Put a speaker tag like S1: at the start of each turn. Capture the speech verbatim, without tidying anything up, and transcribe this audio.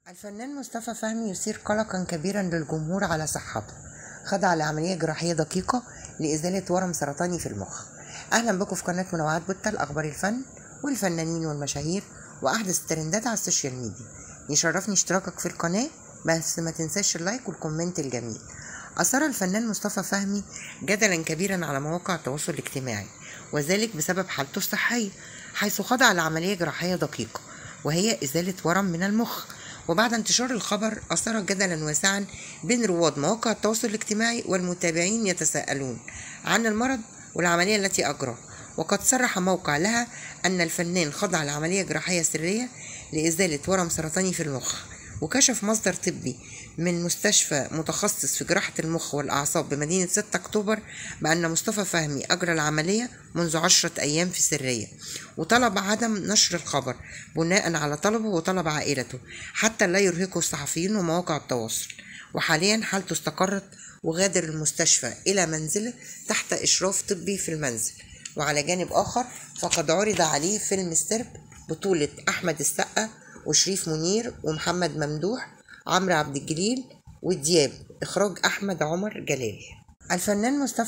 S1: الفنان مصطفى فهمي يثير قلقا كبيرا للجمهور على صحته. خضع لعملية جراحية دقيقة لإزالة ورم سرطاني في المخ. أهلا بكم في قناة منوعات بوتة لأخبار الفن والفنانين والمشاهير وأحدث الترندات على السوشيال ميديا. يشرفني اشتراكك في القناة، بس ما تنساش اللايك والكومنت الجميل. أثار الفنان مصطفى فهمي جدلا كبيرا على مواقع التواصل الاجتماعي، وذلك بسبب حالته الصحية، حيث خضع لعملية جراحية دقيقة وهي إزالة ورم من المخ. وبعد انتشار الخبر أثار جدلا واسعا بين رواد مواقع التواصل الاجتماعي والمتابعين يتساءلون عن المرض والعملية التي أجراها. وقد صرح موقع لها أن الفنان خضع لعملية جراحية سرية لإزالة ورم سرطاني في المخ. وكشف مصدر طبي من مستشفى متخصص في جراحة المخ والأعصاب بمدينة ستة أكتوبر بأن مصطفى فهمي أجرى العملية منذ عشرة أيام في سرية، وطلب عدم نشر الخبر بناء على طلبه وطلب عائلته حتى لا يرهقه الصحفيين ومواقع التواصل. وحاليا حالته استقرت وغادر المستشفى إلى منزله تحت إشراف طبي في المنزل. وعلى جانب آخر فقد عرض عليه فيلم السرب بطولة أحمد السقا وشريف منير ومحمد ممدوح عمرو عبد الجليل ودياب، إخراج أحمد عمر جلال. الفنان مصطفى